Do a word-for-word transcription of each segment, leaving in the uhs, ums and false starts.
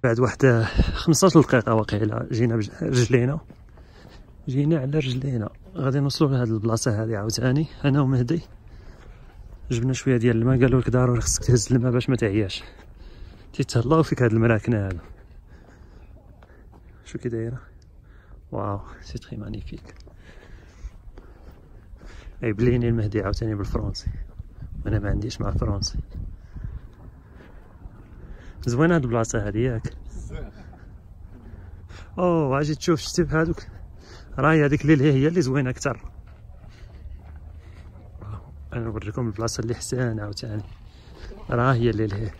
بعد واحد خمسطاش دقيقة واقيلا جينا برجلينا جينا على رجلينا غادي نوصلوا لهاد البلاصة هادي عاوتاني انا ومهدي. جبنا شوية ديال الماء، قالوا لك ضروري خصك تهز الماء باش ما تعياش، تيتهلاو فيك هاد المراكنة هادو. شو كي دايرة، واو سي تري مانيفيك. عيبليني المهدي عاوتاني بالفرنسي وانا ما عنديش مع الفرنسي. زوينه هاد البلاصه هادي ياك؟ اوه اجي تشوف شتي بهادوك، راهي هذيك اللي هي اللي زوينه اكثر. انا نوريكم البلاصه اللي حسان عاوتاني، راه هي اللي لهي.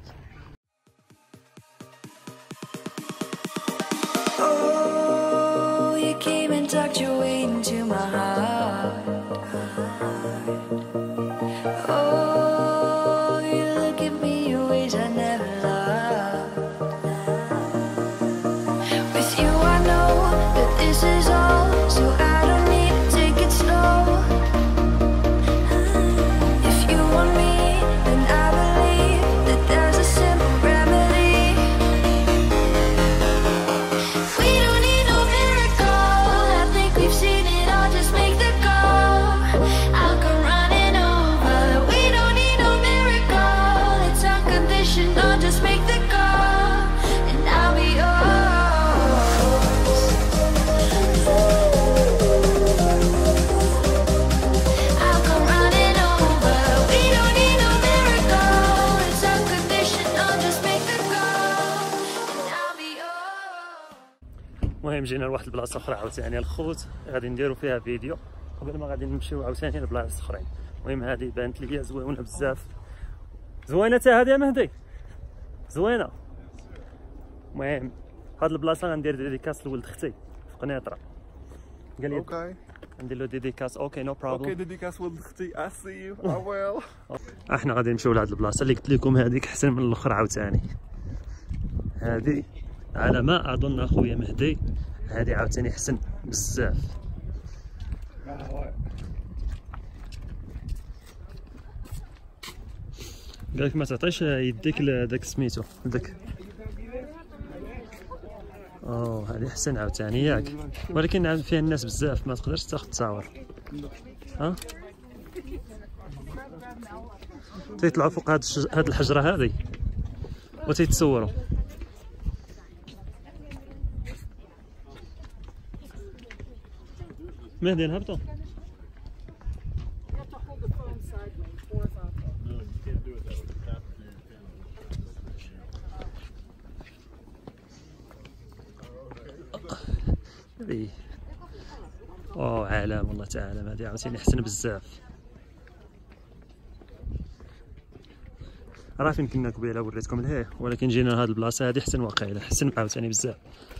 المهم جينا لواحد البلاصه اخرى عاوتاني الخوت غادي نديرو فيها فيديو قبل ما غادي نمشيو عاوتاني لبلايص اخرين. المهم هذه بانت ليا زوينه بزاف، زوينه حتى هذه مهدي زوينه. المهم هاد البلاصه غندير ديديكاس لولد اختي في قنيطره، قال لي اوكي ندير له ديديكاس. اوكي نو بروبليم. اوكي ديديكاس ولد اختي اي سي يو اي ويل. احنا غادي نمشيو لهاد البلاصه اللي قلت لكم هذيك احسن من الاخرى عاوتاني. هذه على ما اظن اخويا مهدي هذه عاوتاني حسن بزاف. قالك ما تعطيش يديك لداك سميتو داك. اوه هذه حسن عاوتاني ياك، ولكن فيها الناس بزاف ما تقدرش تاخذ تصاور. ها تيطلعوا فوق هاد الشج... هاد الحجره هذه وتيتصوروا. مهدي نهبطوا. اوه عالم والله تعالى هذه عاوتاني حسن بزاف. راه فين كنا قبيله وريتكم لهيه، ولكن جينا لهاد البلاصه هذه حسن واقيلا حسن عاوتاني بزاف.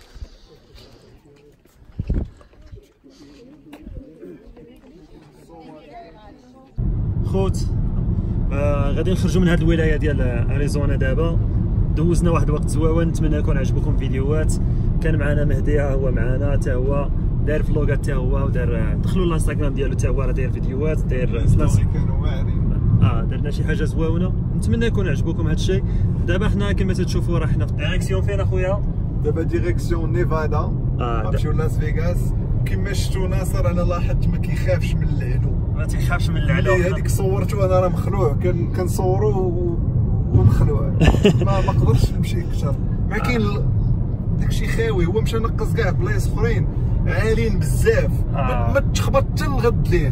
خوت آه غادي نخرجوا من هذه الولايه ديال اريزونا دابا. دوزنا واحد الوقت زويون، نتمنى يكون عجبكم فيديوهات. كان معنا مهدي ها هو معنا حتى هو داير فلوغات حتى هو، ودار دخلوا الانستغرام ديالو حتى هو راه داير فيديوهات داير كانوا واعرين. اه درنا شي حاجه زويونه، نتمنى يكون عجبكم هذا الشيء. دابا حنا كما تتشوفوا راه حنا في الديريكسيون فين اخويا؟ دابا ديريكسيون نيفادا. اه نمشيو لاس فيغاس. كما شفتوا ناصر انا لاحظت ما كيخافش من العلو، ما تيخافش من العلو. هذيك صورته انا راه مخلوع، كان كنصورو ومخلوع ما ما قدرتش نمشي اكثر. ما كاين داكشي خاوي، هو مشى نقص كاع بلايص اخرين عاليين بزاف. آه. ما تخبط حتى الغد ليه.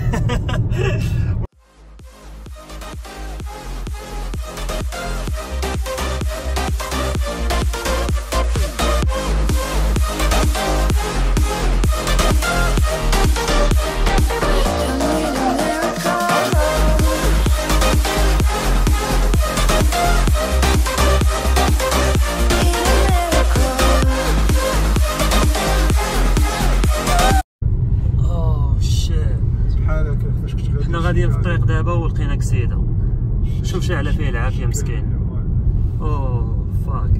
غاديين في الطريق دابا ولقينا كسيده. شوف شاعله فيه العافيه مسكين. اوه فاك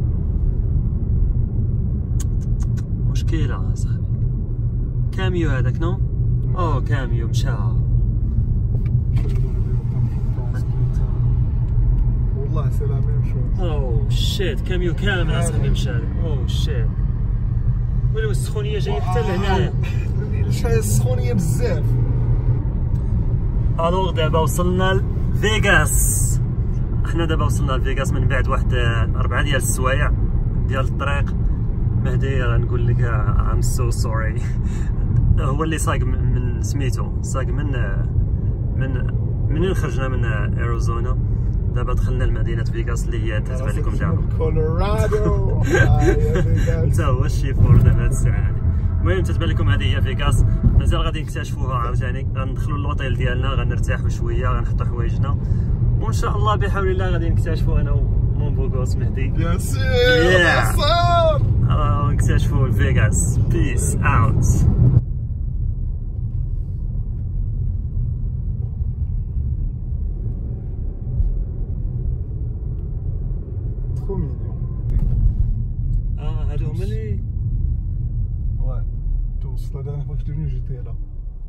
مشكله صاحبي. كاميو هذاك نو. اوه كاميو مشى. والله سي لا ميم شوز. اوه شيت كاميو كامل اصاحبي مشى. اوه شيت ولو السخونيه جايه حتى لهنايا. الشاي السخونيه بزاف. الوغ دابا وصلنا لفيغاس. حنا دابا وصلنا لفيغاس من بعد واحد اربعه ديال السوايع ديال الطريق. مهدي غنقول لك ام سو سوري. هو اللي ساق من سميتو ساق من من منين خرجنا من اريزونا. دابا دخلنا لمدينه فيغاس اللي هي تتبان لكم دابا كولورادو. انت هو الشيفور دابا هاد الساعه هادي. المهم تتبان لكم هذه هي فيغاس. مازال غادي نكتشفوها عاوتاني. غندخلوا للوطيل ديالنا غنرتاحوا شويه غنحطوا حوايجنا وان شاء الله بحول الله غادي نكتشفوا انا ومون بوغوس مهدي. يا سير اه نكتشفوا فيغاس. بيس اوت. اه هادو هما اللي Ouais, tous. La dernière fois que j'étais venu, j'étais là.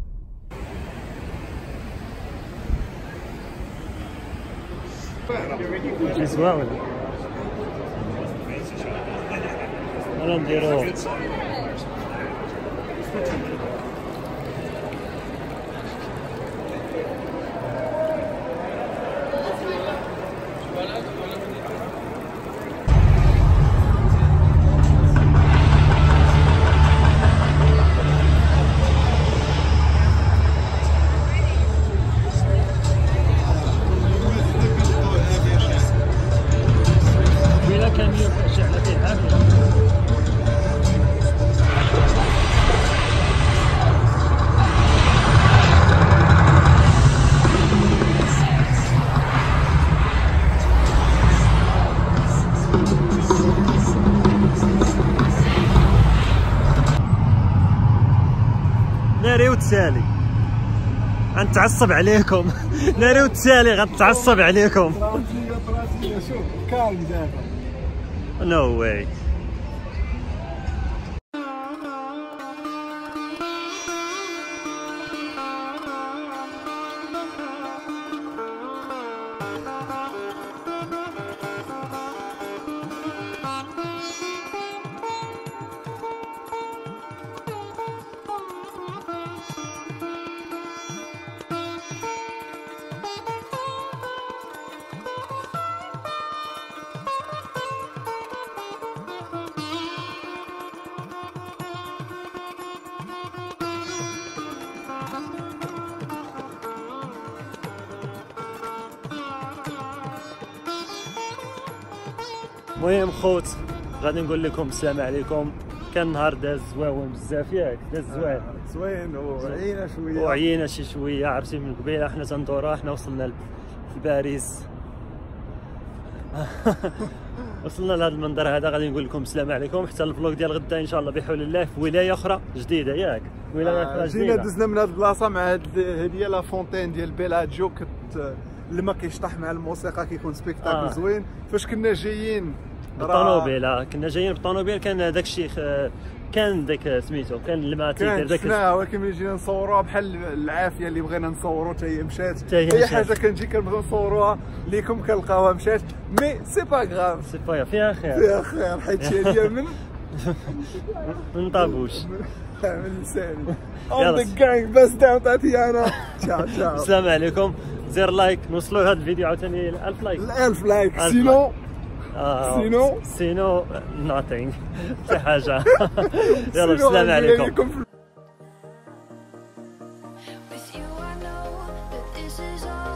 شي زواوي انا نديرو ناري وتسالي غنتعصب عليكم. ناري وتسالي غنتعصب عليكم. شوف كالم دابا. نو واي. المهم خوت غادي نقول لكم السلام عليكم. كان نهار داز زواون بزاف ياك داز زوين زوين وعينا شويه وعينا شي شويه. عرفتي من قبيله حنا تندورا حنا وصلنا لباريس. وصلنا لهذا المنظر هذا. غادي نقول لكم السلام عليكم حتى الفلوق ديال غدا ان شاء الله بحول الله في ولايه اخرى جديده ياك. ولايه اخرى جديده. جينا دزنا من هذه البلاصه مع هذه هي لا فونتين ديال بيلاجيو. كت الماء كيشطح مع الموسيقى كيكون سبيكتاكل آه. زوين. فاش كنا جايين بالطونوبيل كنا جايين بالطونوبيل كان داك الشيء كان داك سميتو كان الماء تيدير داك شفناه. ولكن ملي جينا نصوروها بحال العافيه اللي بغينا نصوروا حتى هي مشات. اي حاجه كنجي كنبغيو نصوروها ليكم كنلقاوها مشات. مي سي با غراف سي با فيها خير فيها خير حيت هي من من طابوش من لساني. اون ذا جانج بس داون تاتيانا. تشاو تشاو. السلام عليكم. زير لايك نوصلوا هذا الفيديو عاوتاني ل ألف لايك. ألف لايك سينو سينو سينو نوثينغ شي حاجه. يلا السلام عليكم.